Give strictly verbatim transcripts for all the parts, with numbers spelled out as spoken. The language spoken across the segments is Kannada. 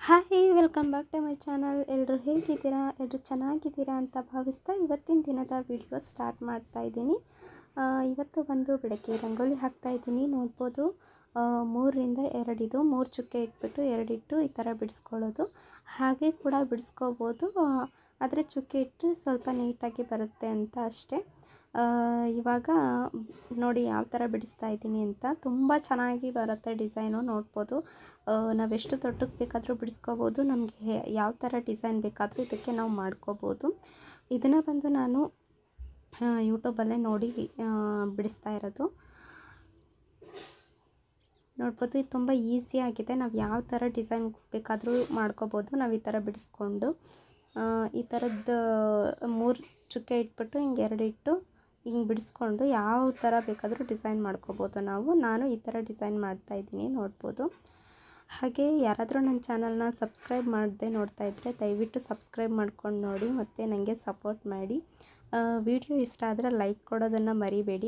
Hi welcome back to my channel. ಎಲ್ಲರೂ ಹೇಗಿದ್ದೀರಾ? ಎಲ್ಲರೂ ಚೆನ್ನಾಗಿದ್ದೀರಾ ಅಂತ ಭಾವಿಸ್ತಾ ಇವತ್ತಿನ ದಿನದ ವಿಡಿಯೋ ಸ್ಟಾರ್ಟ್ ಮಾಡ್ತಾ ಇದ್ದೀನಿ. ಇವತ್ತು ಬಂದು ಬೆಳಗ್ಗೆ ರಂಗೋಲಿ ಹಾಕ್ತಾ ಇದ್ದೀನಿ. ನೋಡ್ಬೋದು ಮೂರರಿಂದ ಎರಡಿದು ಮೂರು ಚುಕ್ಕೆ ಇಟ್ಬಿಟ್ಟು ಎರಡಿಟ್ಟು ಈ ಥರ ಬಿಡಿಸ್ಕೊಳ್ಳೋದು. ಹಾಗೆ ಕೂಡ ಬಿಡಿಸ್ಕೋಬೋದು, ಆದರೆ ಚುಕ್ಕೆ ಇಟ್ಟು ಸ್ವಲ್ಪ ನೀಟಾಗಿ ಬರುತ್ತೆ ಅಂತ ಅಷ್ಟೇ. ಇವಾಗ ನೋಡಿ ಯಾವ ಥರ ಬಿಡಿಸ್ತಾ ಇದ್ದೀನಿ ಅಂತ. ತುಂಬ ಚೆನ್ನಾಗಿ ಬರುತ್ತೆ ಡಿಸೈನು. ನೋಡ್ಬೋದು ನಾವೆಷ್ಟು ದೊಡ್ಡಕ್ಕೆ ಬೇಕಾದರೂ ಬಿಡಿಸ್ಕೋಬೋದು. ನಮಗೆ ಯಾವ ಥರ ಡಿಸೈನ್ ಬೇಕಾದರೂ ಇದಕ್ಕೆ ನಾವು ಮಾಡ್ಕೋಬೋದು. ಇದನ್ನು ಬಂದು ನಾನು ಯೂಟ್ಯೂಬಲ್ಲೇ ನೋಡಿ ಬಿಡಿಸ್ತಾ ಇರೋದು. ನೋಡ್ಬೋದು ಇದು ತುಂಬ ಈಸಿಯಾಗಿದೆ. ನಾವು ಯಾವ ಥರ ಡಿಸೈನ್ ಬೇಕಾದರೂ ಮಾಡ್ಕೋಬೋದು. ನಾವು ಈ ಥರ ಬಿಡಿಸ್ಕೊಂಡು ಈ ಥರದ್ದು ಮೂರು ಚುಕ್ಕೆ ಇಟ್ಬಿಟ್ಟು ಹಿಂಗೆ ಎರಡು ಇಟ್ಟು ಹಿಂಗೆ ಬಿಡಿಸ್ಕೊಂಡು ಯಾವ ಥರ ಬೇಕಾದರೂ ಡಿಸೈನ್ ಮಾಡ್ಕೋಬೋದು ನಾವು. ನಾನು ಈ ಥರ ಡಿಸೈನ್ ಮಾಡ್ತಾಯಿದ್ದೀನಿ, ನೋಡ್ಬೋದು. ಹಾಗೆ ಯಾರಾದರೂ ನನ್ನ ಚಾನಲ್ನ ಸಬ್ಸ್ಕ್ರೈಬ್ ಮಾಡದೆ ನೋಡ್ತಾ ಇದ್ದರೆ ದಯವಿಟ್ಟು ಸಬ್ಸ್ಕ್ರೈಬ್ ಮಾಡ್ಕೊಂಡು ನೋಡಿ ಮತ್ತು ನನಗೆ ಸಪೋರ್ಟ್ ಮಾಡಿ. ವಿಡಿಯೋ ಇಷ್ಟ ಆದರೆ ಲೈಕ್ ಕೊಡೋದನ್ನು ಮರಿಬೇಡಿ.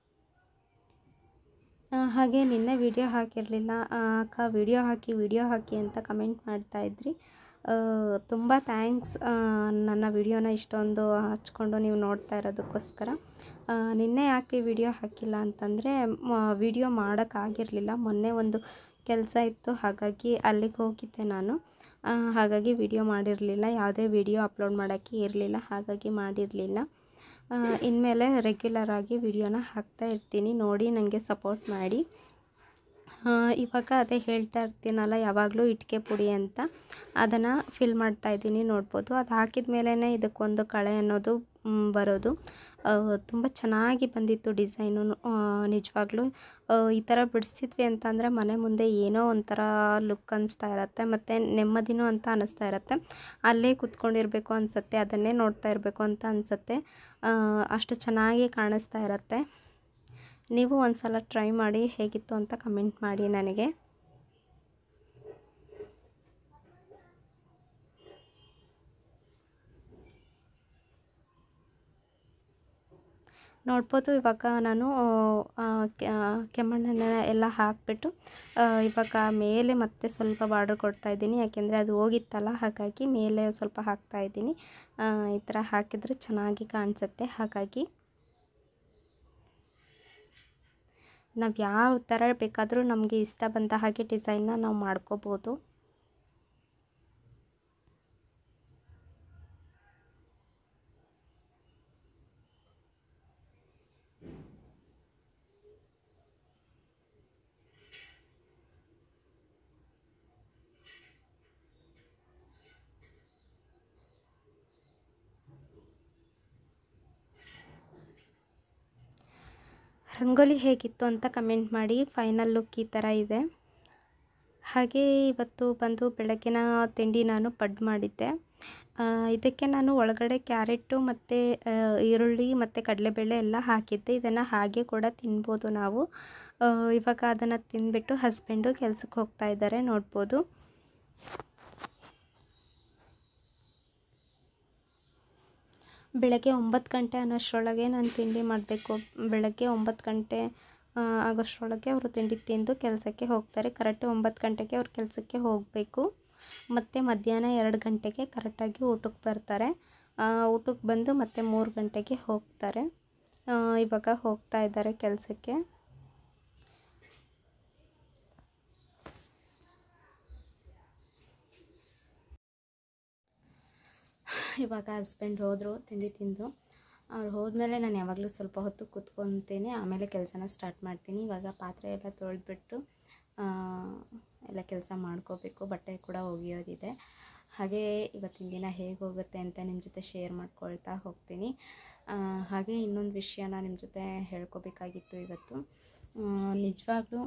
ಹಾಗೆ ನಿನ್ನೆ ವಿಡಿಯೋ ಹಾಕಿರಲಿಲ್ಲ ಅಕ್ಕ, ವಿಡಿಯೋ ಹಾಕಿ ವಿಡಿಯೋ ಹಾಕಿ ಅಂತ ಕಮೆಂಟ್ ಮಾಡ್ತಾಯಿದ್ರಿ. ತುಂಬ ಥ್ಯಾಂಕ್ಸ್ ನನ್ನ ವಿಡಿಯೋನ ಇಷ್ಟೊಂದು ಹಚ್ಕೊಂಡು ನೀವು ನೋಡ್ತಾ ಇರೋದಕ್ಕೋಸ್ಕರ. ನಿನ್ನೆ ಯಾಕೆ ವಿಡಿಯೋ ಹಾಕಿಲ್ಲ ಅಂತಂದರೆ ವಿಡಿಯೋ ಮಾಡೋಕ್ಕಾಗಿರಲಿಲ್ಲ. ಮೊನ್ನೆ ಒಂದು ಕೆಲಸ ಇತ್ತು, ಹಾಗಾಗಿ ಅಲ್ಲಿಗೆ ಹೋಗಿದ್ದೆ ನಾನು. ಹಾಗಾಗಿ ವಿಡಿಯೋ ಮಾಡಿರಲಿಲ್ಲ. ಯಾವುದೇ ವಿಡಿಯೋ ಅಪ್ಲೋಡ್ ಮಾಡೋಕ್ಕೆ ಇರಲಿಲ್ಲ, ಹಾಗಾಗಿ ಮಾಡಿರಲಿಲ್ಲ. ಇನ್ಮೇಲೆ ರೆಗ್ಯುಲರಾಗಿ ವಿಡಿಯೋನ ಹಾಕ್ತಾ ಇರ್ತೀನಿ, ನೋಡಿ ನನಗೆ ಸಪೋರ್ಟ್ ಮಾಡಿ. ಇವಾಗ ಅದೇ ಹೇಳ್ತಾ ಇರ್ತೀನಲ್ಲ ಯಾವಾಗಲೂ ಇಟ್ಟಿಗೆ ಪುಡಿ ಅಂತ, ಅದನ್ನು ಫಿಲ್ ಮಾಡ್ತಾಯಿದ್ದೀನಿ. ನೋಡ್ಬೋದು ಅದು ಹಾಕಿದ ಮೇಲೇ ಇದಕ್ಕೊಂದು ಕಳೆ ಅನ್ನೋದು ಬರೋದು. ತುಂಬ ಚೆನ್ನಾಗಿ ಬಂದಿತ್ತು ಡಿಸೈನು. ನಿಜವಾಗ್ಲೂ ಈ ಥರ ಬಿಡಿಸಿದ್ವಿ ಅಂತಂದರೆ ಮನೆ ಮುಂದೆ ಏನೋ ಒಂಥರ ಲುಕ್ ಅನ್ನಿಸ್ತಾ ಇರುತ್ತೆ, ಮತ್ತು ನೆಮ್ಮದಿನೂ ಅಂತ ಅನ್ನಿಸ್ತಾ ಇರುತ್ತೆ. ಅಲ್ಲೇ ಕೂತ್ಕೊಂಡಿರಬೇಕು ಅನಿಸುತ್ತೆ, ಅದನ್ನೇ ನೋಡ್ತಾ ಇರಬೇಕು ಅಂತ ಅನಿಸುತ್ತೆ. ಅಷ್ಟು ಚೆನ್ನಾಗಿ ಕಾಣಿಸ್ತಾ ಇರುತ್ತೆ. ನೀವು ಒಂದು ಸಲ ಟ್ರೈ ಮಾಡಿ ಹೇಗಿತ್ತು ಅಂತ ಕಮೆಂಟ್ ಮಾಡಿ ನನಗೆ. ನೋಡ್ಬೋದು ಇವಾಗ ನಾನು ಕೆಮ್ಮಣ್ಣನ ಎಲ್ಲ ಹಾಕಿಬಿಟ್ಟು ಇವಾಗ ಮೇಲೆ ಮತ್ತೆ ಸ್ವಲ್ಪ ಬಾರ್ಡರ್ ಕೊಡ್ತಾಯಿದ್ದೀನಿ. ಯಾಕೆಂದರೆ ಅದು ಹೋಗಿತ್ತಲ್ಲ, ಹಾಗಾಗಿ ಮೇಲೆ ಸ್ವಲ್ಪ ಹಾಕ್ತಾಯಿದ್ದೀನಿ. ಈ ಥರ ಹಾಕಿದರೆ ಚೆನ್ನಾಗಿ ಕಾಣಿಸುತ್ತೆ. ಹಾಗಾಗಿ ನಾವು ಯಾವ ಥರ ಬೇಕಾದರೂ ನಮಗೆ ಇಷ್ಟ ಬಂದ ಹಾಗೆ ಡಿಸೈನ್ನ ನಾವು ಮಾಡ್ಕೋಬೋದು. ರಂಗೋಲಿ ಹೇಗಿತ್ತು ಅಂತ ಕಮೆಂಟ್ ಮಾಡಿ. ಫೈನಲ್ ಲುಕ್ ಈ ಥರ ಇದೆ. ಹಾಗೆ ಇವತ್ತು ಬಂದು ಬೆಳಗಿನ ತಿಂಡಿ ನಾನು ಪಡ್ಡು ಮಾಡಿದ್ದೆ. ಇದಕ್ಕೆ ನಾನು ಒಳಗಡೆ ಕ್ಯಾರೆಟು ಮತ್ತು ಈರುಳ್ಳಿ ಮತ್ತು ಕಡಲೆಬೇಳೆ ಎಲ್ಲ ಹಾಕಿದ್ದೆ. ಇದನ್ನು ಹಾಗೆ ಕೂಡ ತಿನ್ಬೋದು ನಾವು. ಇವಾಗ ಅದನ್ನು ತಿಂದ್ಬಿಟ್ಟು ಹಸ್ಬೆಂಡು ಕೆಲಸಕ್ಕೆ ಹೋಗ್ತಾ ಇದ್ದಾರೆ, ನೋಡ್ಬೋದು. ಬೆಳಗ್ಗೆ ಒಂಬತ್ತು ಗಂಟೆ ಅನ್ನೋಷ್ಟರೊಳಗೆ ನಾನು ತಿಂಡಿ ಮಾಡಬೇಕು. ಬೆಳಗ್ಗೆ ಒಂಬತ್ತು ಗಂಟೆ ಆಗೋಷ್ಟರೊಳಗೆ ಅವರು ತಿಂಡಿ ತಿಂದು ಕೆಲಸಕ್ಕೆ ಹೋಗ್ತಾರೆ. ಕರೆಕ್ಟ್ ಒಂಬತ್ತು ಗಂಟೆಗೆ ಅವ್ರು ಕೆಲಸಕ್ಕೆ ಹೋಗಬೇಕು. ಮತ್ತು ಮಧ್ಯಾಹ್ನ ಎರಡು ಗಂಟೆಗೆ ಕರೆಕ್ಟಾಗಿ ಊಟಕ್ಕೆ ಬರ್ತಾರೆ. ಊಟಕ್ಕೆ ಬಂದು ಮತ್ತೆ ಮೂರು ಗಂಟೆಗೆ ಹೋಗ್ತಾರೆ. ಇವಾಗ ಹೋಗ್ತಾ ಇದ್ದಾರೆ ಕೆಲಸಕ್ಕೆ. ಇವಾಗ ಹಸ್ಬೆಂಡ್ ಹೋದರು ತಿಂಡಿ ತಿಂದು. ಅವ್ರು ಹೋದ್ಮೇಲೆ ನಾನು ಯಾವಾಗಲೂ ಸ್ವಲ್ಪ ಹೊತ್ತು ಕೂತ್ಕೊತೀನಿ, ಆಮೇಲೆ ಕೆಲಸನ ಸ್ಟಾರ್ಟ್ ಮಾಡ್ತೀನಿ. ಇವಾಗ ಪಾತ್ರೆ ಎಲ್ಲ ತೊಳೆದ್ಬಿಟ್ಟು ಎಲ್ಲ ಕೆಲಸ ಮಾಡ್ಕೋಬೇಕು. ಬಟ್ಟೆ ಕೂಡ ಒಗೆಯೋದಿದೆ. ಹಾಗೆ ಇವತ್ತಿನ ದಿನ ಹೇಗೆ ಹೋಗುತ್ತೆ ಅಂತ ನಿಮ್ಮ ಜೊತೆ ಶೇರ್ ಮಾಡ್ಕೊಳ್ತಾ ಹೋಗ್ತೀನಿ. ಹಾಗೆ ಇನ್ನೊಂದು ವಿಷಯನ ನಿಮ್ಮ ಜೊತೆ ಹೇಳ್ಕೊಬೇಕಾಗಿತ್ತು ಇವತ್ತು. ನಿಜವಾಗ್ಲೂ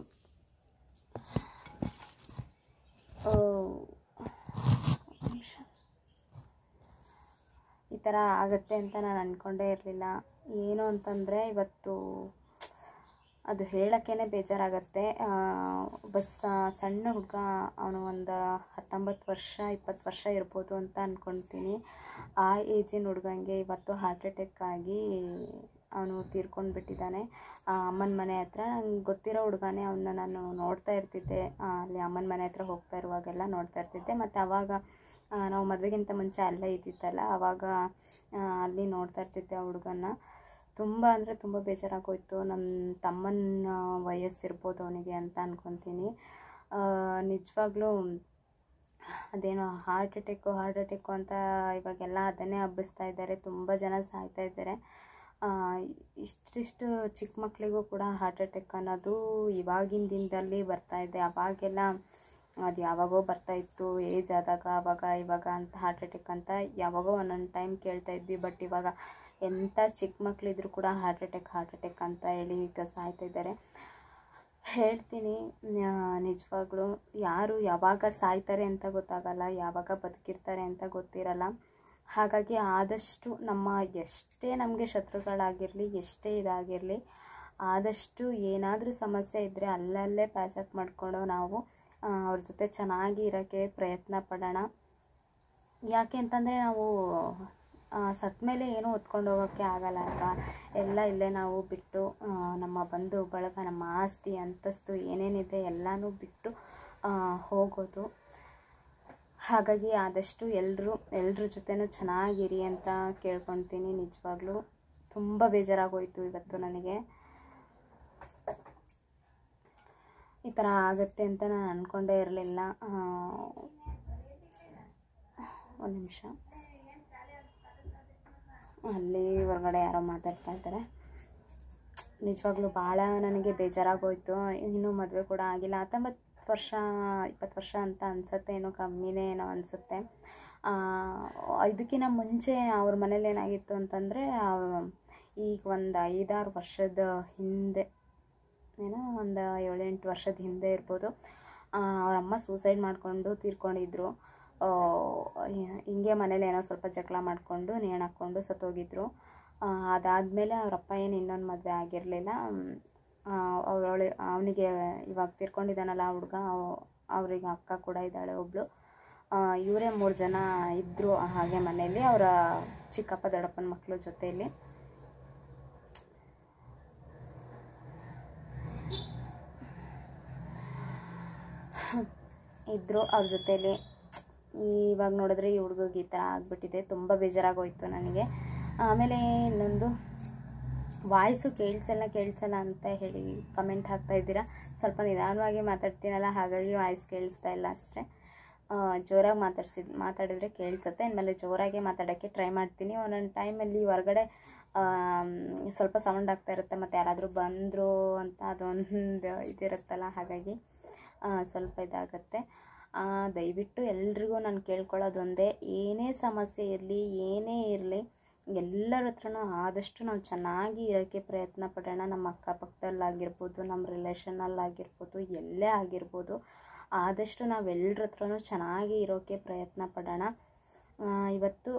ಈ ಥರ ಆಗುತ್ತೆ ಅಂತ ನಾನು ಅಂದ್ಕೊಂಡೇ ಇರಲಿಲ್ಲ. ಏನು ಅಂತಂದರೆ ಇವತ್ತು ಅದು ಹೇಳೋಕ್ಕೇ ಬೇಜಾರಾಗತ್ತೆ. ಬಸ್ ಸಣ್ಣ ಹುಡುಗ, ಅವನು ಒಂದು ಹತ್ತೊಂಬತ್ತು ವರ್ಷ ಇಪ್ಪತ್ತು ವರ್ಷ ಇರ್ಬೋದು ಅಂತ ಅಂದ್ಕೊಳ್ತೀನಿ. ಆ ಏಜಿನ ಹುಡುಗಂಗೆ ಇವತ್ತು ಹಾರ್ಟ್ ಅಟ್ಯಾಕ್ ಆಗಿ ಅವನು ತೀರ್ಕೊಂಡು ಬಿಟ್ಟಿದ್ದಾನೆ. ಅಮ್ಮನ ಮನೆ ಹತ್ರ ನಂಗೆ ಗೊತ್ತಿರೋ ಹುಡುಗನೇ, ಅವನ್ನ ನಾನು ನೋಡ್ತಾ ಇರ್ತಿದ್ದೆ, ಅಲ್ಲಿ ಅಮ್ಮನ ಮನೆ ಹತ್ರ ಹೋಗ್ತಾ ಇರುವಾಗೆಲ್ಲ ನೋಡ್ತಾ ಇರ್ತಿದ್ದೆ. ಮತ್ತು ಆವಾಗ ನಾವು ಮದುವೆಗಿಂತ ಮುಂಚೆ ಅಲ್ಲೇ ಇದ್ದಿತ್ತಲ್ಲ, ಆವಾಗ ಅಲ್ಲಿ ನೋಡ್ತಾ ಇರ್ತಿದ್ದೆ ಆ ಹುಡುಗನ್ನ. ತುಂಬ ಅಂದರೆ ತುಂಬ ಬೇಜಾರಾಗೋಯ್ತು. ನಮ್ಮ ತಮ್ಮನ ವಯಸ್ಸಿರ್ಬೋದು ಅವನಿಗೆ ಅಂತ ಅಂದ್ಕೊತೀನಿ. ನಿಜವಾಗ್ಲೂ ಅದೇನೋ ಹಾರ್ಟ್ ಅಟ್ಯಾಕು ಹಾರ್ಟ್ ಅಟ್ಯಾಕು ಅಂತ ಇವಾಗೆಲ್ಲ ಅದನ್ನೇ ಹಬ್ಬಿಸ್ತಾ ಇದ್ದಾರೆ. ತುಂಬ ಜನ ಸಾಯ್ತಾ ಇದ್ದಾರೆ. ಇಷ್ಟಿಷ್ಟು ಚಿಕ್ಕ ಮಕ್ಕಳಿಗೂ ಕೂಡ ಹಾರ್ಟ್ ಅಟ್ಯಾಕ್ ಅನ್ನೋದು ಇವಾಗಿನ ದಿನದಲ್ಲಿ ಬರ್ತಾಯಿದೆ. ಅವಾಗೆಲ್ಲ ಅದು ಯಾವಾಗೋ ಬರ್ತಾಯಿತ್ತು, ಏಜ್ ಆದಾಗ ಆವಾಗ ಇವಾಗ ಅಂತ ಹಾರ್ಟ್ ಅಟ್ಯಾಕ್ ಅಂತ ಯಾವಾಗೋ ಒಂದೊಂದು ಟೈಮ್ ಕೇಳ್ತಾ ಇದ್ವಿ. ಬಟ್ ಇವಾಗ ಎಂಥ ಚಿಕ್ಕ ಮಕ್ಕಳಿದ್ರು ಕೂಡ ಹಾರ್ಟ್ ಅಟ್ಯಾಕ್ ಹಾರ್ಟ್ ಅಟ್ಯಾಕ್ ಅಂತ ಹೇಳಿ ಈಗ ಸಾಯ್ತಾ ಇದ್ದಾರೆ. ಹೇಳ್ತೀನಿ, ನಿಜವಾಗ್ಲೂ ಯಾರು ಯಾವಾಗ ಸಾಯ್ತಾರೆ ಅಂತ ಗೊತ್ತಾಗಲ್ಲ, ಯಾವಾಗ ಬದುಕಿರ್ತಾರೆ ಅಂತ ಗೊತ್ತಿರಲ್ಲ. ಹಾಗಾಗಿ ಆದಷ್ಟು ನಮ್ಮ ಎಷ್ಟೇ ನಮಗೆ ಶತ್ರುಗಳಾಗಿರಲಿ, ಎಷ್ಟೇ ಇದಾಗಿರಲಿ, ಆದಷ್ಟು ಏನಾದರೂ ಸಮಸ್ಯೆ ಇದ್ದರೆ ಅಲ್ಲಲ್ಲೇ ಪ್ಯಾಚಪ್ ಮಾಡಿಕೊಂಡು ನಾವು ಅವ್ರ ಜೊತೆ ಚೆನ್ನಾಗಿ ಇರೋಕ್ಕೆ ಪ್ರಯತ್ನ ಪಡೋಣ. ಯಾಕೆ ಅಂತಂದರೆ ನಾವು ಸತ್ತ ಮೇಲೆ ಏನೂ ಹೊತ್ಕೊಂಡು ಹೋಗೋಕ್ಕೆ ಆಗಲ್ಲ ಅಲ್ವಾ. ಎಲ್ಲ ಇಲ್ಲೇ ನಾವು ಬಿಟ್ಟು ನಮ್ಮ ಬಂಧು ಬಳಗ, ನಮ್ಮ ಆಸ್ತಿ ಅಂತಸ್ತು ಏನೇನಿದೆ ಎಲ್ಲನೂ ಬಿಟ್ಟು ಹೋಗೋದು. ಹಾಗಾಗಿ ಆದಷ್ಟು ಎಲ್ಲರೂ ಎಲ್ಲರ ಜೊತೆನೂ ಚೆನ್ನಾಗಿರಿ ಅಂತ ಕೇಳ್ಕೊತೀನಿ. ನಿಜವಾಗ್ಲೂ ತುಂಬ ಬೇಜಾರಾಗೋಯಿತು ಇವತ್ತು ನನಗೆ. ಈ ಥರ ಆಗುತ್ತೆ ಅಂತ ನಾನು ಅಂದ್ಕೊಂಡೇ ಇರಲಿಲ್ಲ. ಒಂದು ನಿಮಿಷ, ಅಲ್ಲಿ ಹೊರಗಡೆ ಯಾರೋ ಮಾತಾಡ್ತಾ ಇದ್ದಾರೆ. ನಿಜವಾಗ್ಲೂ ಭಾಳ ನನಗೆ ಬೇಜಾರಾಗೋಯಿತು. ಇನ್ನೂ ಮದುವೆ ಕೂಡ ಆಗಿಲ್ಲ, ಹತ್ತೊಂಬತ್ತು ವರ್ಷ ಇಪ್ಪತ್ತು ವರ್ಷ ಅಂತ ಅನಿಸುತ್ತೆ, ಏನೋ ಕಮ್ಮಿನೇ ಏನೋ ಅನಿಸುತ್ತೆ. ಇದಕ್ಕಿಂತ ಮುಂಚೆ ಅವ್ರ ಮನೇಲಿ ಏನಾಗಿತ್ತು ಅಂತಂದರೆ, ಈಗ ಒಂದು ಐದಾರು ವರ್ಷದ ಹಿಂದೆ, ಏನೋ ಒಂದು ಏಳೆಂಟು ವರ್ಷದ ಹಿಂದೆ ಇರ್ಬೋದು, ಅವರಮ್ಮ ಸೂಸೈಡ್ ಮಾಡಿಕೊಂಡು ತೀರ್ಕೊಂಡಿದ್ರು. ಹಿಂಗೆ ಮನೇಲಿ ಏನೋ ಸ್ವಲ್ಪ ಜಗಳ ಮಾಡಿಕೊಂಡು ನೇಣು ಹಾಕ್ಕೊಂಡು ಸತ್ತೋಗಿದ್ರು. ಅದಾದಮೇಲೆ ಅವರಪ್ಪ ಏನು ಇನ್ನೊಂದು ಮದುವೆ ಆಗಿರಲಿಲ್ಲ. ಅವಳು ಅವನಿಗೆ ಇವಾಗ ತೀರ್ಕೊಂಡಿದ್ದಾನಲ್ಲ ಆ ಹುಡುಗ, ಅವ್ರಿಗೆ ಅಕ್ಕ ಕೂಡ ಇದ್ದಾಳೆ ಒಬ್ಬಳು. ಇವರೇ ಮೂರು ಜನ ಇದ್ದರು ಹಾಗೆ ಮನೆಯಲ್ಲಿ, ಅವರ ಚಿಕ್ಕಪ್ಪ ದೊಡ್ಡಪ್ಪನ ಮಕ್ಕಳ ಜೊತೆಯಲ್ಲಿ. ಇದ್ದರು ಅವ್ರ ಜೊತೆಯಲ್ಲಿ. ಇವಾಗ ನೋಡಿದ್ರೆ ಈ ಹುಡುಗಿಗೆ ಈ ಥರ ಆಗಿಬಿಟ್ಟಿದೆ. ತುಂಬ ಬೇಜಾರಾಗೋಯ್ತು ನನಗೆ. ಆಮೇಲೆ ಇನ್ನೊಂದು, ವಾಯ್ಸು ಕೇಳಿಸಲ್ಲ ಕೇಳಿಸಲ್ಲ ಅಂತ ಹೇಳಿ ಕಮೆಂಟ್ ಹಾಕ್ತಾ ಇದ್ದೀರಾ. ಸ್ವಲ್ಪ ನಿಧಾನವಾಗಿ ಮಾತಾಡ್ತೀನಲ್ಲ, ಹಾಗಾಗಿ ವಾಯ್ಸ್ ಕೇಳಿಸ್ತಾ ಇಲ್ಲ ಅಷ್ಟೇ. ಜೋರಾಗಿ ಮಾತಾಡ್ಸಿದ್ ಮಾತಾಡಿದರೆ ಕೇಳಿಸುತ್ತೆ. ಇನ್ಮೇಲೆ ಜೋರಾಗಿ ಮಾತಾಡೋಕ್ಕೆ ಟ್ರೈ ಮಾಡ್ತೀನಿ. ಒಂದೊಂದು ಟೈಮಲ್ಲಿ ಹೊರಗಡೆ ಸ್ವಲ್ಪ ಸೌಂಡ್ ಆಗ್ತಾ ಇರುತ್ತೆ, ಮತ್ತು ಯಾರಾದರೂ ಬಂದರು ಅಂತ ಅದೊಂದು ಇದಿರುತ್ತಲ್ಲ, ಹಾಗಾಗಿ ಸ್ವಲ್ಪ ಇದಾಗತ್ತೆ. ದಯವಿಟ್ಟು ಎಲ್ರಿಗೂ ನಾನು ಕೇಳ್ಕೊಳ್ಳೋದೊಂದೇ, ಏನೇ ಸಮಸ್ಯೆ ಇರಲಿ, ಏನೇ ಇರಲಿ, ಎಲ್ಲರ ಹತ್ರನೂ ಆದಷ್ಟು ನಾವು ಚೆನ್ನಾಗಿ ಇರೋಕ್ಕೆ ಪ್ರಯತ್ನ ಪಡೋಣ. ನಮ್ಮ ಅಕ್ಕಪಕ್ಕದಲ್ಲಾಗಿರ್ಬೋದು, ನಮ್ಮ ರಿಲೇಷನಲ್ಲಾಗಿರ್ಬೋದು, ಎಲ್ಲೇ ಆಗಿರ್ಬೋದು, ಆದಷ್ಟು ನಾವೆಲ್ಲರ ಹತ್ರನೂ ಚೆನ್ನಾಗಿ ಇರೋಕ್ಕೆ ಪ್ರಯತ್ನ ಪಡೋಣ. ಇವತ್ತು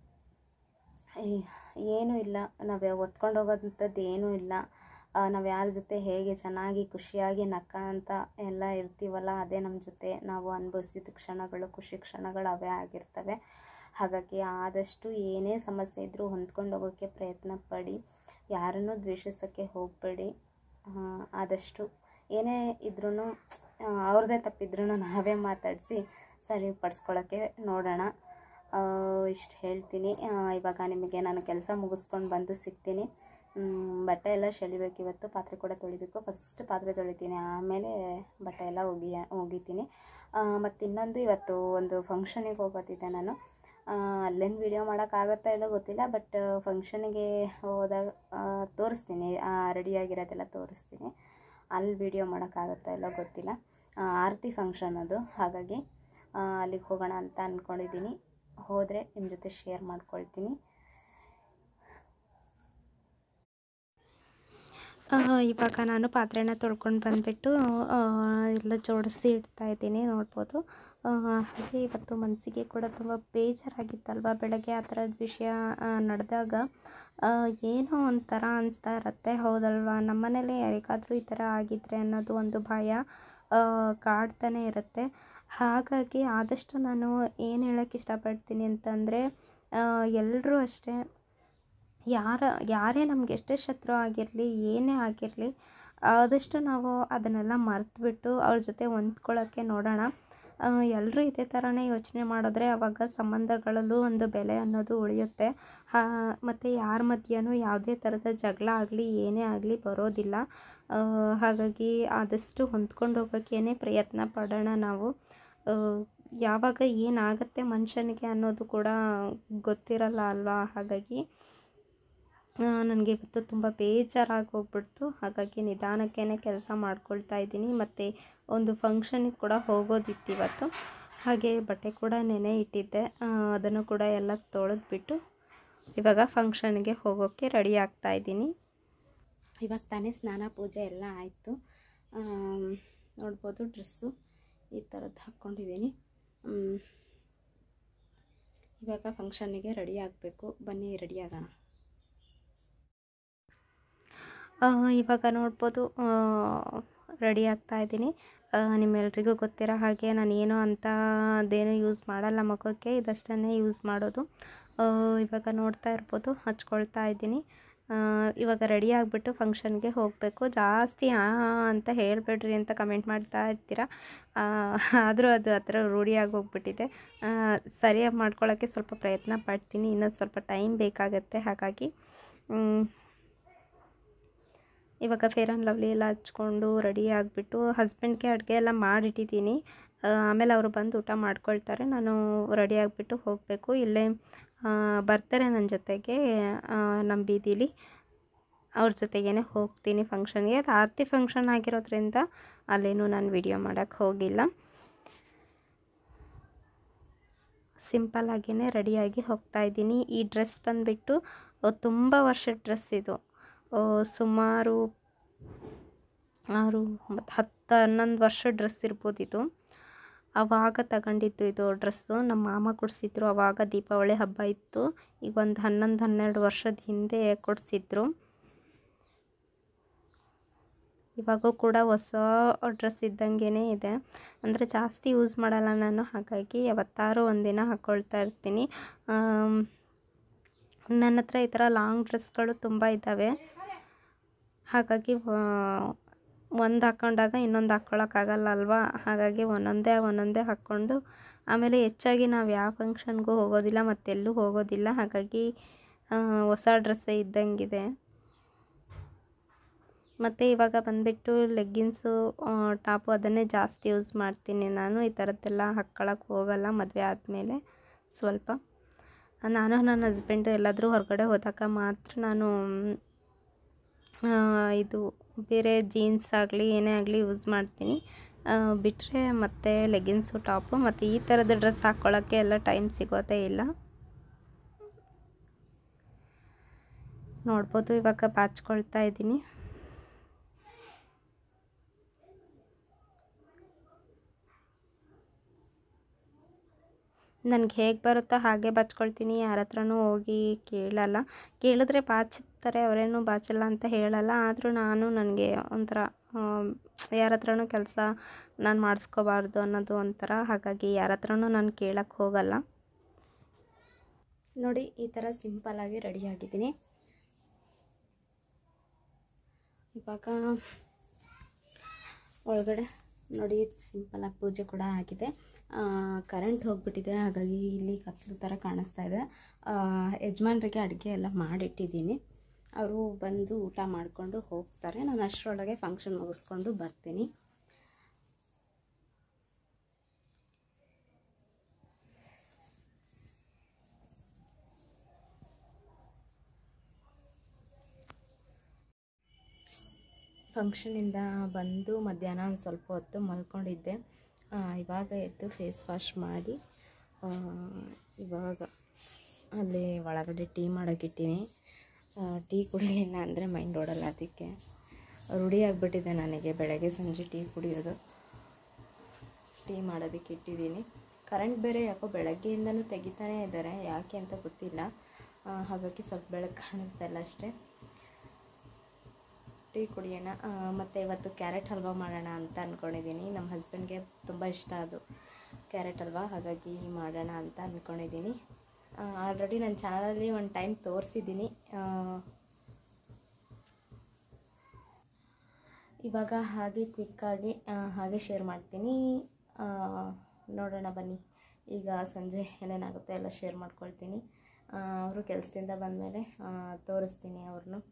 ಏನೂ ಇಲ್ಲ, ನಾವು ಹೊತ್ಕೊಂಡು ಹೋಗೋದಂಥದ್ದು ಏನೂ ಇಲ್ಲ. ನಾವು ಯಾರ ಜೊತೆ ಹೇಗೆ ಚೆನ್ನಾಗಿ ಖುಷಿಯಾಗಿ ನಕ್ಕ ಅಂತ ಎಲ್ಲ ಇರ್ತೀವಲ್ಲ, ಅದೇ ನಮ್ಮ ಜೊತೆ ನಾವು ಅನುಭವಿಸಿದ ಕ್ಷಣಗಳು, ಖುಷಿ ಕ್ಷಣಗಳು ಅವೇ ಆಗಿರ್ತವೆ. ಹಾಗಾಗಿ ಆದಷ್ಟು ಏನೇ ಸಮಸ್ಯೆ ಇದ್ದರೂ ಹೊಂದ್ಕೊಂಡು ಹೋಗೋಕ್ಕೆ ಪ್ರಯತ್ನ ಪಡಿ, ಯಾರನ್ನೂ ದ್ವೇಷಿಸೋಕ್ಕೆ ಹೋಗಬೇಡಿ. ಆದಷ್ಟು ಏನೇ ಇದ್ರೂ ಅವ್ರದ್ದೇ ತಪ್ಪಿದ್ರೂ ನಾವೇ ಮಾತಾಡಿಸಿ ಸರಿಪಡಿಸ್ಕೊಳ್ಳೋಕ್ಕೆ ನೋಡೋಣ. ಇಷ್ಟು ಹೇಳ್ತೀನಿ. ಇವಾಗ ನಿಮಗೆ ನಾನು ಕೆಲಸ ಮುಗಿಸ್ಕೊಂಡು ಬಂದು ಸಿಗ್ತೀನಿ. ಬಟ್ಟೆ ಎಲ್ಲ ಸೆಳಿಬೇಕು ಇವತ್ತು, ಪಾತ್ರೆ ಕೂಡ ತೊಳಿಬೇಕು. ಫಸ್ಟ್ ಪಾತ್ರೆ ತೊಳಿತೀನಿ, ಆಮೇಲೆ ಬಟ್ಟೆ ಎಲ್ಲ ಒಗಿ ಒಗಿತೀನಿ. ಮತ್ತು ಇನ್ನೊಂದು, ಇವತ್ತು ಒಂದು ಫಂಕ್ಷನಿಗೆ ಹೋಗೋದಿದೆ ನಾನು. ಅಲ್ಲೇನು ವೀಡಿಯೋ ಮಾಡೋಕ್ಕಾಗುತ್ತಾ ಇಲ್ಲೋ ಗೊತ್ತಿಲ್ಲ, ಬಟ್ ಫಂಕ್ಷನಿಗೆ ಹೋದಾಗ ತೋರಿಸ್ತೀನಿ, ರೆಡಿಯಾಗಿರೋದೆಲ್ಲ ತೋರಿಸ್ತೀನಿ. ಅಲ್ಲಿ ವೀಡಿಯೋ ಮಾಡೋಕ್ಕಾಗುತ್ತಾ ಇಲ್ಲೋ ಗೊತ್ತಿಲ್ಲ. ಆರತಿ ಫಂಕ್ಷನ್ ಅದು, ಹಾಗಾಗಿ ಅಲ್ಲಿಗೆ ಹೋಗೋಣ ಅಂತ ಅಂದ್ಕೊಂಡಿದ್ದೀನಿ. ಹೋದರೆ ನಿಮ್ಮ ಜೊತೆ ಶೇರ್ ಮಾಡ್ಕೊಳ್ತೀನಿ. ಇವಾಗ ನಾನು ಪಾತ್ರೆನ ತೊಳ್ಕೊಂಡು ಬಂದುಬಿಟ್ಟು ಎಲ್ಲ ಜೋಡಿಸಿ ಇಡ್ತಾ ಇದ್ದೀನಿ, ನೋಡ್ಬೋದು. ಹಾಗೆ ಇವತ್ತು ಮನಸ್ಸಿಗೆ ಕೂಡ ತುಂಬ ಬೇಜಾರಾಗಿತ್ತಲ್ವ, ಬೆಳಗ್ಗೆ ಆ ಥರದ ವಿಷಯ ನಡೆದಾಗ ಏನೋ ಒಂಥರ ಅನಿಸ್ತಾ ಇರುತ್ತೆ, ಹೌದಲ್ವಾ. ನಮ್ಮ ಮನೇಲಿ ಯಾರಿಗಾದರೂ ಈ ಥರ ಆಗಿದ್ರೆ ಅನ್ನೋದು ಒಂದು ಭಯ ಕಾಡ್ತಾನೆ ಇರುತ್ತೆ. ಹಾಗಾಗಿ ಆದಷ್ಟು ನಾನು ಏನು ಹೇಳೋಕ್ಕೆ ಇಷ್ಟಪಡ್ತೀನಿ ಅಂತಂದರೆ, ಎಲ್ಲರೂ ಅಷ್ಟೇ ಯಾರ ಯಾರೇ ನಮ್ಗೆ ಎಷ್ಟೇ ಶತ್ರು ಆಗಿರಲಿ, ಏನೇ ಆಗಿರಲಿ, ಆದಷ್ಟು ನಾವು ಅದನ್ನೆಲ್ಲ ಮರೆತುಬಿಟ್ಟು ಅವ್ರ ಜೊತೆ ಹೊಂದ್ಕೊಳ್ಳೋಕ್ಕೆ ನೋಡೋಣ. ಎಲ್ಲರೂ ಇದೇ ಥರನೇ ಯೋಚನೆ ಮಾಡಿದ್ರೆ ಆವಾಗ ಸಂಬಂಧಗಳಲ್ಲೂ ಒಂದು ಬೆಲೆ ಅನ್ನೋದು ಉಳಿಯುತ್ತೆ. ಮತ್ತು ಯಾರ ಮಧ್ಯೆಯೂ ಯಾವುದೇ ಥರದ ಜಗಳ ಆಗಲಿ ಏನೇ ಆಗಲಿ ಬರೋದಿಲ್ಲ. ಹಾಗಾಗಿ ಆದಷ್ಟು ಹೊಂದ್ಕೊಂಡು ಹೋಗೋಕ್ಕೇ ಪ್ರಯತ್ನ ಪಡೋಣ ನಾವು. ಯಾವಾಗ ಏನಾಗುತ್ತೆ ಮನುಷ್ಯನಿಗೆ ಅನ್ನೋದು ಕೂಡ ಗೊತ್ತಿರಲ್ಲ ಅಲ್ವಾ. ಹಾಗಾಗಿ ನನಗೆ ಇವತ್ತು ತುಂಬ ಬೇಜಾರಾಗಿ ಹೋಗ್ಬಿಡ್ತು. ಹಾಗಾಗಿ ನಿಧಾನಕ್ಕೇ ಕೆಲಸ ಮಾಡ್ಕೊಳ್ತಾ ಇದ್ದೀನಿ. ಮತ್ತು ಒಂದು ಫಂಕ್ಷನಿಗೆ ಕೂಡ ಹೋಗೋದಿತ್ತು ಇವತ್ತು. ಹಾಗೆ ಬಟ್ಟೆ ಕೂಡ ನೆನೆ ಇಟ್ಟಿದ್ದೆ, ಅದನ್ನು ಕೂಡ ಎಲ್ಲ ತೊಳೆದ್ಬಿಟ್ಟು ಇವಾಗ ಫಂಕ್ಷನ್ಗೆ ಹೋಗೋಕ್ಕೆ ರೆಡಿ ಆಗ್ತಾ ಇದ್ದೀನಿ. ಇವಾಗ ತಾನೇ ಸ್ನಾನ ಪೂಜೆ ಎಲ್ಲ ಆಯಿತು. ನೋಡ್ಬೋದು ಡ್ರೆಸ್ಸು ಈ ಥರದ್ದು ಹಾಕ್ಕೊಂಡಿದ್ದೀನಿ. ಇವಾಗ ಫಂಕ್ಷನ್ನಿಗೆ ರೆಡಿ ಆಗಬೇಕು. ಬನ್ನಿ ರೆಡಿ ಆಗೋಣ. ಇವಾಗ ನೋಡ್ಬೋದು ರೆಡಿ ಆಗ್ತಾ ಇದ್ದೀನಿ. ನಿಮ್ಮೆಲ್ರಿಗೂ ಗೊತ್ತಿರೋ ಹಾಗೆ ನಾನು ಏನೋ ಅಂತ ಅದೇನೂ ಯೂಸ್ ಮಾಡಲ್ಲ ಮುಖಕ್ಕೆ, ಇದಷ್ಟನ್ನೇ ಯೂಸ್ ಮಾಡೋದು. ಇವಾಗ ನೋಡ್ತಾ ಇರ್ಬೋದು ಹಚ್ಕೊಳ್ತಾ ಇದ್ದೀನಿ. ಇವಾಗ ರೆಡಿ ಆಗಿಬಿಟ್ಟು ಫಂಕ್ಷನ್ಗೆ ಹೋಗಬೇಕು. ಜಾಸ್ತಿ ಹಾಂ ಅಂತ ಹೇಳಬೇಡ್ರಿ ಅಂತ ಕಮೆಂಟ್ ಮಾಡ್ತಾ ಇರ್ತೀರ. ಆದರೂ ಅದು ಆ ಥರ ರೂಢಿಯಾಗಿ ಹೋಗ್ಬಿಟ್ಟಿದೆ. ಸರಿಯಾಗಿ ಮಾಡ್ಕೊಳ್ಳೋಕ್ಕೆ ಸ್ವಲ್ಪ ಪ್ರಯತ್ನ ಪಡ್ತೀನಿ. ಇನ್ನೂ ಸ್ವಲ್ಪ ಟೈಮ್ ಬೇಕಾಗತ್ತೆ. ಹಾಗಾಗಿ ಇವಾಗ ಫೇರ್ ಆ್ಯಂಡ್ ಲವ್ಲಿ ಎಲ್ಲ ಹಚ್ಕೊಂಡು ರೆಡಿ ಆಗಿಬಿಟ್ಟು ಹಸ್ಬೆಂಡ್ಗೆ ಅಡುಗೆ ಎಲ್ಲ ಮಾಡಿಟ್ಟಿದ್ದೀನಿ. ಆಮೇಲೆ ಅವರು ಬಂದು ಊಟ ಮಾಡ್ಕೊಳ್ತಾರೆ. ನಾನು ರೆಡಿ ಆಗಿಬಿಟ್ಟು ಹೋಗಬೇಕು. ಇಲ್ಲೇ ಬರ್ತಾರೆ ನನ್ನ ಜೊತೆಗೆ ನಮ್ಮ ಬೀದಿಲಿ. ಅವ್ರ ಜೊತೆಗೇ ಹೋಗ್ತೀನಿ ಫಂಕ್ಷನ್ಗೆ. ಅದು ಆರತಿ ಫಂಕ್ಷನ್ ಆಗಿರೋದ್ರಿಂದ ಅಲ್ಲೇನೂ ನಾನು ವಿಡಿಯೋ ಮಾಡೋಕ್ಕೆ ಹೋಗಿಲ್ಲ. ಸಿಂಪಲ್ಲಾಗಿಯೇ ರೆಡಿಯಾಗಿ ಹೋಗ್ತಾ ಇದ್ದೀನಿ. ಈ ಡ್ರೆಸ್ ಬಂದುಬಿಟ್ಟು ತುಂಬ ವರ್ಷದ ಡ್ರೆಸ್ ಇದು. ಸುಮಾರು ಆರು ಮತ್ತು ಹತ್ತು ಹನ್ನೊಂದು ವರ್ಷ ಡ್ರೆಸ್ ಇರ್ಬೋದು ಇದು. ಆವಾಗ ತಗೊಂಡಿದ್ದು ಇದು ಡ್ರೆಸ್ಸು. ನಮ್ಮ ಮಾಮ ಕೊಡಿಸಿದ್ರು. ಆವಾಗ ದೀಪಾವಳಿ ಹಬ್ಬ ಇತ್ತು. ಈಗ ಒಂದು ಹನ್ನೊಂದು ಹನ್ನೆರಡು ವರ್ಷದ ಹಿಂದೆ ಕೊಡಿಸಿದ್ರು. ಇವಾಗೂ ಕೂಡ ಹೊಸ ಡ್ರೆಸ್ ಇದ್ದಂಗೆ ಇದೆ. ಅಂದರೆ ಜಾಸ್ತಿ ಯೂಸ್ ಮಾಡಲ್ಲ ನಾನು. ಹಾಗಾಗಿ ಯಾವತ್ತಾರು ಒಂದಿನ ಹಾಕ್ಕೊಳ್ತಾ ಇರ್ತೀನಿ. ನನ್ನ ಹತ್ರ ಈ ಥರ ಲಾಂಗ್ ಡ್ರೆಸ್ಗಳು ತುಂಬ ಇದ್ದಾವೆ. ಹಾಗಾಗಿ ಒಂದು ಹಾಕ್ಕೊಂಡಾಗ ಇನ್ನೊಂದು ಹಾಕ್ಕೊಳಕ್ಕಾಗಲ್ಲ ಅಲ್ವಾ. ಹಾಗಾಗಿ ಒಂದೊಂದೇ ಒಂದೊಂದೇ ಹಾಕ್ಕೊಂಡು ಆಮೇಲೆ ಹೆಚ್ಚಾಗಿ ನಾವು ಯಾವ ಫಂಕ್ಷನ್ಗೂ ಹೋಗೋದಿಲ್ಲ, ಮತ್ತೆಲ್ಲೂ ಹೋಗೋದಿಲ್ಲ. ಹಾಗಾಗಿ ಹೊಸ ಡ್ರೆಸ್ಸೇ ಇದ್ದಂಗಿದೆ. ಮತ್ತು ಇವಾಗ ಬಂದುಬಿಟ್ಟು ಲೆಗ್ಗಿನ್ಸು ಟಾಪು ಅದನ್ನೇ ಜಾಸ್ತಿ ಯೂಸ್ ಮಾಡ್ತೀನಿ ನಾನು. ಈ ಥರದ್ದೆಲ್ಲ ಹಾಕ್ಕೊಳಕ್ಕೆ ಹೋಗಲ್ಲ ಮದುವೆ ಆದಮೇಲೆ. ಸ್ವಲ್ಪ ನಾನು ನನ್ನ ಹಸ್ಬೆಂಡು ಎಲ್ಲಾದರೂ ಹೊರಗಡೆ ಹೋದಾಗ ಮಾತ್ರ ನಾನು ಇದು ಬೇರೆ ಜೀನ್ಸ್ ಆಗಲಿ ಏನೇ ಆಗಲಿ ಯೂಸ್ ಮಾಡ್ತೀನಿ. ಬಿಟ್ಟರೆ ಮತ್ತು ಲೆಗ್ಗಿನ್ಸು ಟಾಪು ಮತ್ತು ಈ ಥರದ ಡ್ರೆಸ್ ಹಾಕ್ಕೊಳ್ಳೋಕ್ಕೆ ಎಲ್ಲ ಟೈಮ್ ಸಿಗೋದೇ ಇಲ್ಲ. ನೋಡ್ಬೋದು ಇವಾಗ ಬಾಚ್ಕೊಳ್ತಾ ಇದ್ದೀನಿ. ನನಗೆ ಹೇಗೆ ಬರುತ್ತೋ ಹಾಗೆ ಬಾಚ್ಕೊಳ್ತೀನಿ. ಯಾರ ಹತ್ರನೂ ಹೋಗಿ ಕೇಳಲ್ಲ. ಕೇಳಿದ್ರೆ ಬಾಚ್ತಾರೆ, ಅವರೇನು ಬಾಚಲ್ಲ ಅಂತ ಹೇಳಲ್ಲ. ಆದರೂ ನಾನು ನನಗೆ ಒಂಥರ ಯಾರ ಹತ್ರನೂ ಕೆಲಸ ನಾನು ಮಾಡಿಸ್ಕೋಬಾರ್ದು ಅನ್ನೋದು ಒಂಥರ. ಹಾಗಾಗಿ ಯಾರ ಹತ್ರನೂ ನಾನು ಕೇಳಕ್ಕೆ ಹೋಗಲ್ಲ. ನೋಡಿ ಈ ಥರ ಸಿಂಪಲ್ಲಾಗಿ ರೆಡಿಯಾಗಿದ್ದೀನಿ. ಇವಾಗ ಒಳಗಡೆ ನೋಡಿ ಸಿಂಪಲಾಗಿ ಪೂಜೆ ಕೂಡ ಆಗಿದೆ. ಕರೆಂಟ್ ಹೋಗಿಬಿಟ್ಟಿದೆ. ಹಾಗಾಗಿ ಇಲ್ಲಿ ಕತ್ತಲು ಥರ ಕಾಣಿಸ್ತಾ ಇದೆ. ಯಜಮಾನ್ರಿಗೆ ಅಡುಗೆ ಎಲ್ಲ ಮಾಡಿಟ್ಟಿದ್ದೀನಿ. ಅವರು ಬಂದು ಊಟ ಮಾಡಿಕೊಂಡು ಹೋಗ್ತಾರೆ. ನಾನು ಅಷ್ಟರೊಳಗೆ ಫಂಕ್ಷನ್ ಮುಗಿಸ್ಕೊಂಡು ಬರ್ತೀನಿ. ಫಂಕ್ಷನಿಂದ ಬಂದು ಮಧ್ಯಾಹ್ನ ಒಂದು ಸ್ವಲ್ಪ ಹೊತ್ತು ಮಲ್ಕೊಂಡಿದ್ದೆ. ಇವಾಗ ಎದ್ದು ಫೇಸ್ ವಾಶ್ ಮಾಡಿ ಇವಾಗ ಅಲ್ಲಿ ಒಳಗಡೆ ಟೀ ಮಾಡೋಕ್ಕಿಟ್ಟಿನಿ. ಟೀ ಕುಡಿಲಿಲ್ಲ ಅಂದರೆ ಮೈಂಡ್ ಓಡಲ್ಲ. ಅದಕ್ಕೆ ರೂಢಿ ಆಗಿಬಿಟ್ಟಿದೆ ನನಗೆ ಬೆಳಗ್ಗೆ ಸಂಜೆ ಟೀ ಕುಡಿಯೋದು. ಟೀ ಮಾಡೋದಕ್ಕೆ ಇಟ್ಟಿದ್ದೀನಿ. ಕರೆಂಟ್ ಬೇರೆ ಯಾಕೋ ಬೆಳಗ್ಗೆಯಿಂದನೂ ತೆಗಿತಾನೇ ಇದ್ದಾರೆ, ಯಾಕೆ ಅಂತ ಗೊತ್ತಿಲ್ಲ. ಹಾಗಾಗಿ ಸ್ವಲ್ಪ ಬೆಳಕು ಕಾಣಿಸ್ತಾ ಇಲ್ಲ ಅಷ್ಟೇ. ಟೀ ಕುಡಿಯೋಣ. ಮತ್ತು ಇವತ್ತು ಕ್ಯಾರೆಟ್ ಹಲ್ವಾ ಮಾಡೋಣ ಅಂತ ಅಂದ್ಕೊಂಡಿದ್ದೀನಿ. ನಮ್ಮ ಹಸ್ಬೆಂಡ್ಗೆ ತುಂಬ ಇಷ್ಟ ಅದು ಕ್ಯಾರೆಟ್ ಹಲ್ವಾ. ಹಾಗಾಗಿ ಮಾಡೋಣ ಅಂತ ಅಂದ್ಕೊಂಡಿದ್ದೀನಿ. ಆಲ್ರೆಡಿ ನನ್ನ ಚಾನಲಲ್ಲಿ ಒಂದು ಟೈಮ್ ತೋರಿಸಿದ್ದೀನಿ. ಇವಾಗ ಹಾಗೆ ಕ್ವಿಕ್ಕಾಗಿ ಹಾಗೆ ಶೇರ್ ಮಾಡ್ತೀನಿ. ನೋಡೋಣ ಬನ್ನಿ, ಈಗ ಸಂಜೆ ಏನೇನಾಗುತ್ತೆ ಎಲ್ಲ ಶೇರ್ ಮಾಡ್ಕೊಳ್ತೀನಿ. ಅವರು ಕೆಲಸದಿಂದ ಬಂದಮೇಲೆ ತೋರಿಸ್ತೀನಿ ಅವ್ರನ್ನು.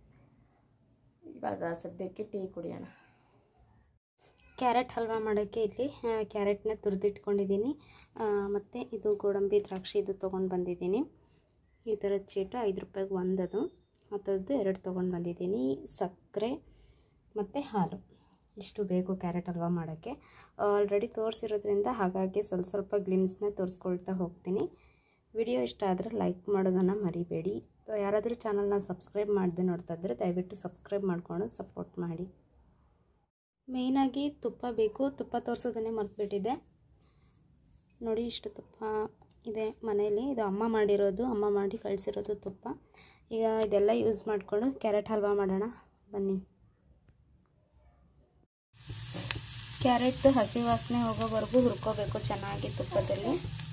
ಇವಾಗ ಸದ್ಯಕ್ಕೆ ಟೀ ಕುಡಿಯೋಣ. ಕ್ಯಾರೆಟ್ ಹಲ್ವಾ ಮಾಡೋಕ್ಕೆ ಇಲ್ಲಿ ಕ್ಯಾರೆಟ್ನ ತುರಿದಿಟ್ಕೊಂಡಿದ್ದೀನಿ. ಮತ್ತು ಇದು ಗೋಡಂಬಿ ದ್ರಾಕ್ಷಿ ಇದು ತೊಗೊಂಡು ಬಂದಿದ್ದೀನಿ. ಈ ಥರದ ಚೀಟು ಐದು ರೂಪಾಯಿಗೆ ಒಂದದು, ಆ ಥರದ್ದು ಎರಡು ತೊಗೊಂಡು ಬಂದಿದ್ದೀನಿ. ಸಕ್ಕರೆ ಮತ್ತು ಹಾಲು ಇಷ್ಟು ಬೇಕು ಕ್ಯಾರೆಟ್ ಹಲ್ವಾ ಮಾಡೋಕ್ಕೆ. ಆಲ್ರೆಡಿ ತೋರಿಸಿರೋದ್ರಿಂದ ಹಾಗಾಗಿ ಸ್ವಲ್ಪ ಸ್ವಲ್ಪ ಗ್ಲಿಮ್ಸ್ನ ತೋರಿಸ್ಕೊಳ್ತಾ ಹೋಗ್ತೀನಿ. ವಿಡಿಯೋ ಇಷ್ಟ ಆದರೆ ಲೈಕ್ ಮಾಡೋದನ್ನು ಮರಿಬೇಡಿ. ಯಾರಾದರೂ ಚಾನಲ್ನ ಸಬ್ಸ್ಕ್ರೈಬ್ ಮಾಡದೆ ನೋಡ್ತಾ ಇದ್ದರೆ ದಯವಿಟ್ಟು ಸಬ್ಸ್ಕ್ರೈಬ್ ಮಾಡಿಕೊಂಡು ಸಪೋರ್ಟ್ ಮಾಡಿ. ಮೇಯ್ನಾಗಿ ತುಪ್ಪ ಬೇಕು. ತುಪ್ಪ ತೋರಿಸೋದನ್ನೇ ಮರೆತುಬಿಟ್ಟಿದ್ದೆ. ನೋಡಿ, ಇಷ್ಟು ತುಪ್ಪ ಇದೆ ಮನೆಯಲ್ಲಿ. ಇದು ಅಮ್ಮ ಮಾಡಿರೋದು, ಅಮ್ಮ ಮಾಡಿ ಕಳಿಸಿರೋದು ತುಪ್ಪ. ಈಗ ಇದೆಲ್ಲ ಯೂಸ್ ಮಾಡಿಕೊಂಡು ಕ್ಯಾರೆಟ್ ಹಲ್ವಾ ಮಾಡೋಣ ಬನ್ನಿ. ಕ್ಯಾರೆಟ್ ಹಸಿ ವಾಸನೆ ಹೋಗೋವರೆಗೂ ಹುರ್ಕೋಬೇಕು ಚೆನ್ನಾಗಿ ತುಪ್ಪದಲ್ಲಿ.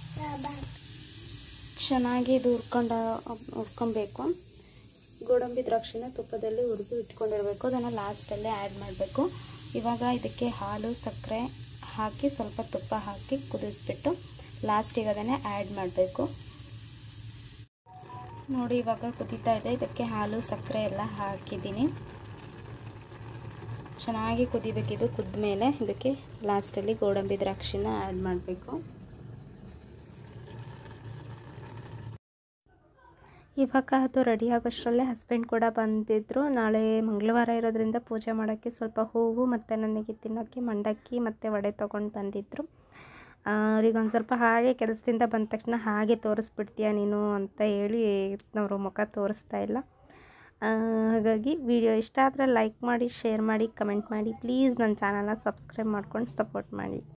ಚೆನ್ನಾಗಿ ಇದು ಹುರ್ಕೊಂಡು ಹುರ್ಕೊಬೇಕು. ಗೋಡಂಬಿ ದ್ರಾಕ್ಷಿನ ತುಪ್ಪದಲ್ಲಿ ಹುರಿದು ಇಟ್ಕೊಂಡಿರಬೇಕು. ಅದನ್ನು ಲಾಸ್ಟಲ್ಲೇ ಆ್ಯಡ್ ಮಾಡಬೇಕು. ಇವಾಗ ಇದಕ್ಕೆ ಹಾಲು ಸಕ್ಕರೆ ಹಾಕಿ ಸ್ವಲ್ಪ ತುಪ್ಪ ಹಾಕಿ ಕುದಿಸ್ಬಿಟ್ಟು ಲಾಸ್ಟಿಗೆ ಅದನ್ನೇ ಆ್ಯಡ್ ಮಾಡಬೇಕು. ನೋಡಿ, ಇವಾಗ ಕುದೀತಾ ಇದೆ. ಇದಕ್ಕೆ ಹಾಲು ಸಕ್ಕರೆ ಎಲ್ಲ ಹಾಕಿದ್ದೀನಿ. ಚೆನ್ನಾಗಿ ಕುದಿಬೇಕಿದು. ಕುದ್ದ ಮೇಲೆ ಇದಕ್ಕೆ ಲಾಸ್ಟಲ್ಲಿ ಗೋಡಂಬಿ ದ್ರಾಕ್ಷಿನ ಆ್ಯಡ್ ಮಾಡಬೇಕು. ಇವಾಗ ಅದು ರೆಡಿ ಆಗೋಷ್ಟರಲ್ಲೇ ಹಸ್ಬೆಂಡ್ ಕೂಡ ಬಂದಿದ್ದರು. ನಾಳೆ ಮಂಗಳವಾರ ಇರೋದ್ರಿಂದ ಪೂಜೆ ಮಾಡೋಕ್ಕೆ ಸ್ವಲ್ಪ ಹೂವು ಮತ್ತು ನನಗೆ ತಿನ್ನೋಕ್ಕೆ ಮಂಡಕ್ಕಿ ಮತ್ತು ವಡೆ ತೊಗೊಂಡು ಬಂದಿದ್ದರು. ಅವ್ರಿಗೆ ಒಂದು ಸ್ವಲ್ಪ ಹಾಗೆ ಕೆಲಸದಿಂದ ಬಂದ ತಕ್ಷಣ ಹಾಗೆ ತೋರಿಸ್ಬಿಡ್ತೀಯ ನೀನು ಅಂತ ಹೇಳಿ ಅವರು ಮುಖ ತೋರಿಸ್ತಾ ಇಲ್ಲ. ಹಾಗಾಗಿ ವಿಡಿಯೋ ಇಷ್ಟ ಆದರೆ ಲೈಕ್ ಮಾಡಿ, ಶೇರ್ ಮಾಡಿ, ಕಮೆಂಟ್ ಮಾಡಿ. ಪ್ಲೀಸ್ ನನ್ನ ಚಾನಲ್ನ ಸಬ್ಸ್ಕ್ರೈಬ್ ಮಾಡ್ಕೊಂಡು ಸಪೋರ್ಟ್ ಮಾಡಿ.